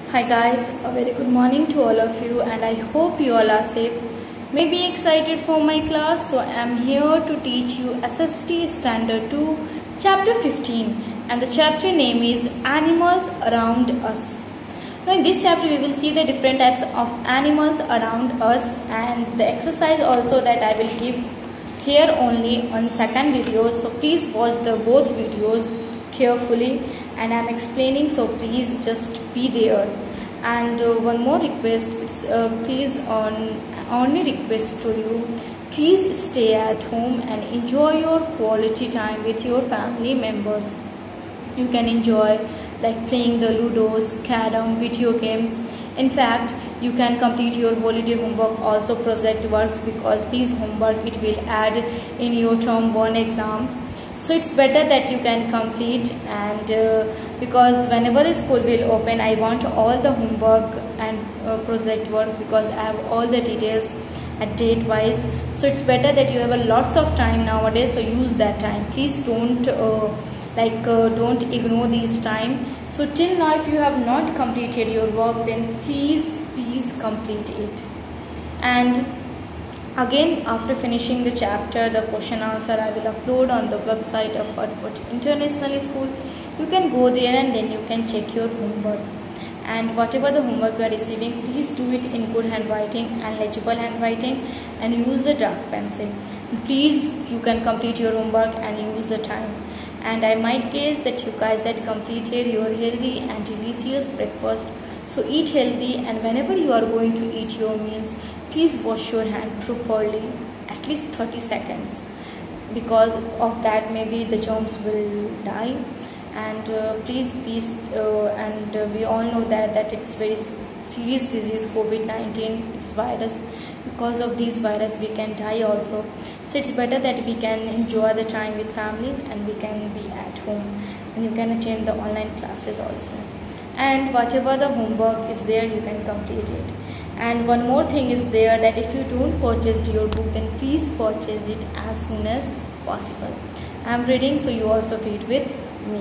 Hi guys, a very good morning to all of you, and I hope you all are safe. Maybe excited for my class, so I am here to teach you SST Standard 2 Chapter 15, and the chapter name is Animals Around Us. Now in this chapter we will see the different types of animals around us, and the exercise also that I will give here only on second video, so please watch the both videos carefully, and I am explaining, so please just be there. And one more request, it's please only request to you, please stay at home and enjoy your quality time with your family members. You can enjoy like playing the ludos, carom, video games. In fact, you can complete your holiday homework, also project works, because these homework it will add in your term 1 exams. So it's better that you can complete, and because whenever the school will open, I want all the homework and project work, because I have all the details at date wise. So it's better that you have a lots of time nowadays, so use that time. Please don't don't ignore this time. So till now, if you have not completed your work, then please complete it. And again, after finishing the chapter, the question answer I will upload on the website of Hartford International School. You can go there and then you can check your homework. And whatever the homework you are receiving, please do it in good handwriting and legible handwriting, and use the dark pencil. Please, you can complete your homework and use the time. And I might guess that you guys had completed your healthy and delicious breakfast. So eat healthy, and whenever you are going to eat your meals, please wash your hand properly at least 30 seconds, because of that maybe the germs will die. And please be and we all know that it's very serious disease, COVID-19. It's virus. Because of this virus we can die also. So it's better that we can enjoy the time with families, and we can be at home, and you can attend the online classes also. And whatever the homework is there, you can complete it. And one more thing is there, that if you don't purchase your book, then please purchase it as soon as possible. I am reading, so you also read with me.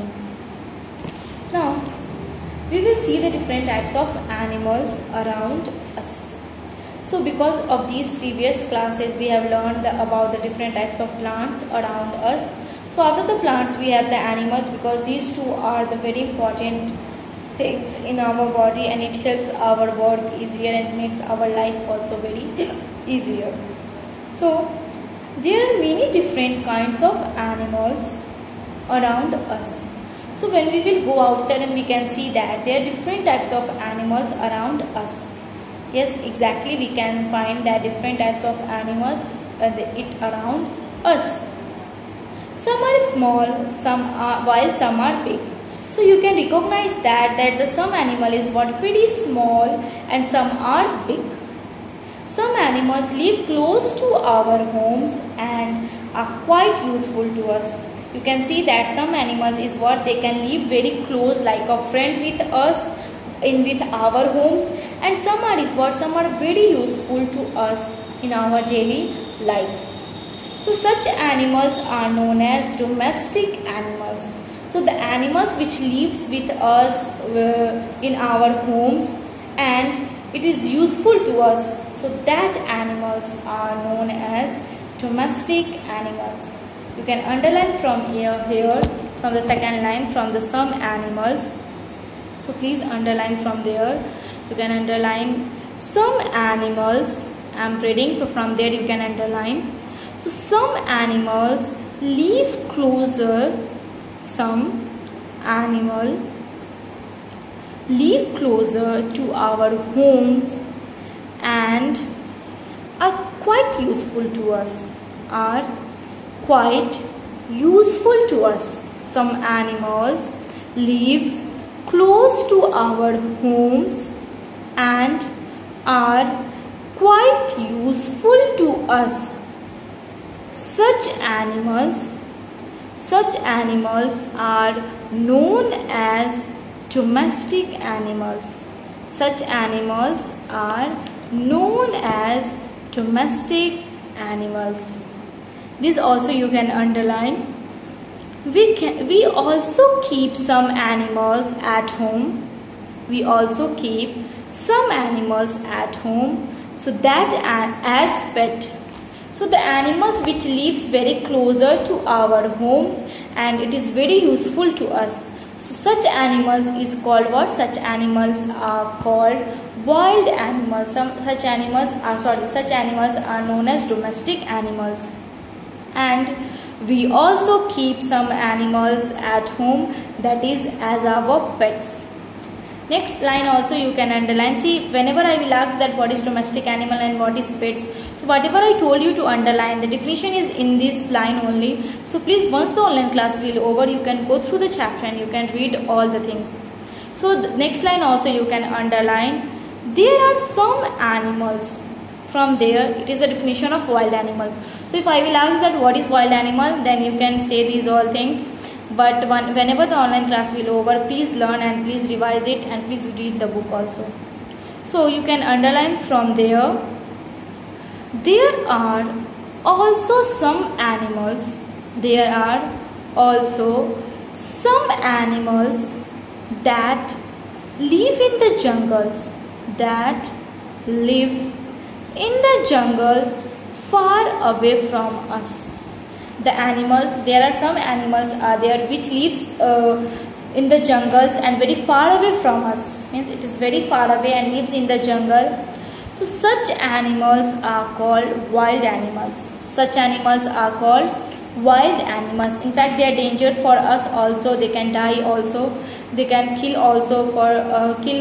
Now we will see the different types of animals around us. So because of these previous classes, we have learned about the different types of plants around us. So after the plants we have the animals, because these two are the very important things in our body, and it helps our work easier and makes our life also very easier. So there are many different kinds of animals around us. So when we will go outside, and we can see that there are different types of animals around us. Yes, exactly, we can find that different types of animals around us. Some are small, while some are big. So you can recognize that the some animal is very small and some are big. Some animals live close to our homes and are quite useful to us. You can see that some animals is they can live very close, like a friend with us with our homes, and some are very useful to us in our daily life. So such animals are known as domestic animals. So the animals which lives with us in our homes and it is useful to us, so that animals are known as domestic animals. You can underline from here from the second line, from the some animals. So please underline from there. You can underline some animals. I am reading, so from there you can underline. So some animals live closer. Some animal live closer to our homes and are quite useful to us. Some animals live close to our homes and are quite useful to us. Such animals are known as domestic animals. Such animals are known as domestic animals. This also you can underline. We also keep some animals at home. we also keep some animals at home, so that as pet. So the animals which lives very closer to our homes and it is very useful to us. So such animals is called what? Such animals are called wild animals. Such animals are known as domestic animals. And we also keep some animals at home, that is as our pets. Next line also you can underline. See, whenever I will ask that what is domestic animal and what is pets, so whatever I told you to underline, the definition is in this line only. So please, once the online class will over, you can go through the chapter and you can read all the things. So the next line also you can underline. There are some animals. From there, it is the definition of wild animals. So if I will ask that what is wild animal, then you can say these all things. But whenever the online class will over, please learn and please revise it and please read the book also. So you can underline from there. There are also some animals. There are also some animals that live in the jungles. That live in the jungles far away from us. The animals, there are some animals are there which lives in the jungles and very far away from us. Means it is very far away and lives in the jungle. So such animals are called wild animals. Such animals are called wild animals. In fact, they are danger for us also. They can die also. They can kill also for kill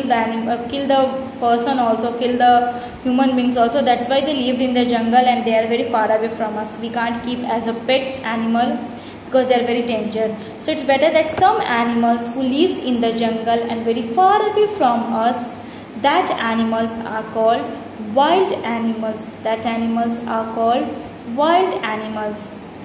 the person also, kill the human beings also. That's why they lived in the jungle and they are very far away from us. We can't keep as a pets animal because they are very dangerous. So it's better that some animals who lives in the jungle and very far away from us, that animals are called wild animals. That animals are called wild animals.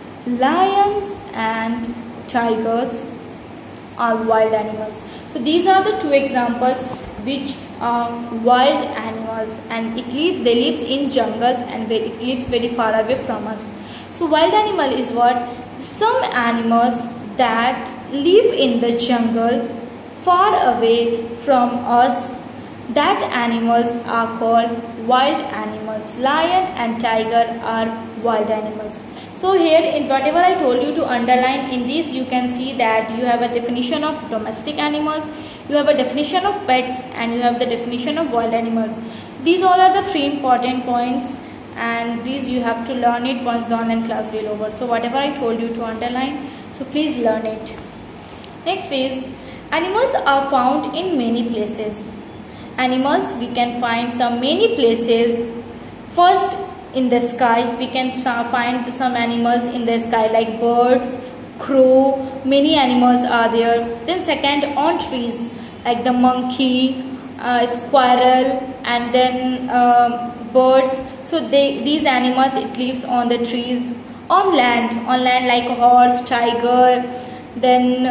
Lions and tigers are wild animals. So these are the two examples which are wild animals, and they lives in jungles and it lives very far away from us. So wild animal is what? Some animals that live in the jungles far away from us, that animals are called wild animals. Lion and tiger are wild animals. So here in whatever I told you to underline, in this you can see that you have a definition of domestic animals, you have a definition of pets, and you have the definition of wild animals. These all are the three important points, and these you have to learn it once the online class will over. So whatever I told you to underline, so please learn it. Next is, animals are found in many places. Animals we can find some many places. First, in the sky we can find some animals in the sky like birds, crow, many animals are there. Then second, on trees like the monkey, squirrel, and then birds. So these animals, it lives on the trees. On land like horse, tiger, then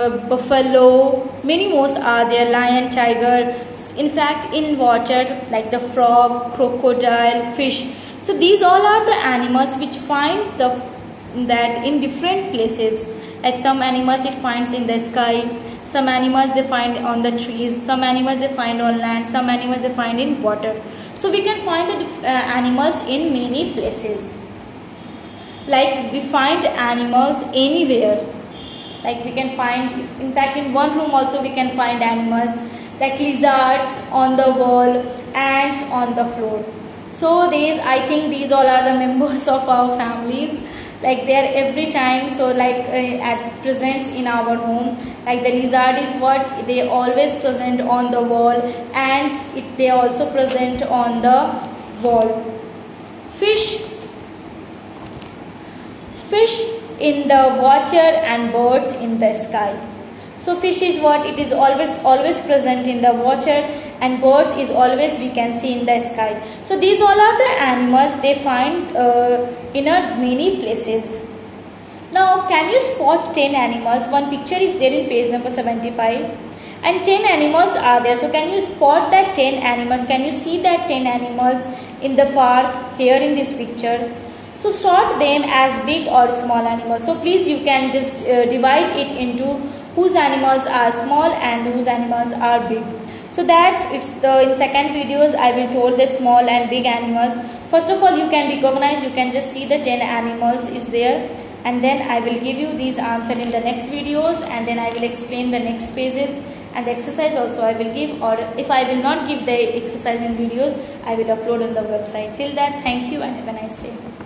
buffalo, many more are there, lion, tiger. In fact, in water like the frog, crocodile, fish. So these all are the animals which find that in different places. Like some animals it finds in the sky, some animals they find on the trees, some animals they find on land, some animals they find in water. So we can find the animals in many places. Like we find animals anywhere. Like we can find, in fact in one room also we can find animals like lizards on the wall, ants on the floor. So I think these all are the members of our families. Like they are every time, so like at presents in our home. Like the lizard is what? They always present on the wall. Ants, they also present on the wall. Fish in the water and birds in the sky. So fish is what? It is always present in the water, and birds is always we can see in the sky. So these all are the animals they find in many places. Now can you spot 10 animals? One picture is there in page number 75 and 10 animals are there. So can you spot that 10 animals? Can you see that 10 animals in the park here in this picture? So sort them as big or small animals. So please you can just divide it into whose animals are small and whose animals are big. So that it's in second videos I will told the small and big animals. First of all, you can recognize, you can just see the 10 animals is there, and then I will give you these answer in the next videos, and then I will explain the next pages, and the exercise also I will give, or if I will not give the exercise in videos, I will upload on the website. Till that, thank you and have a nice day.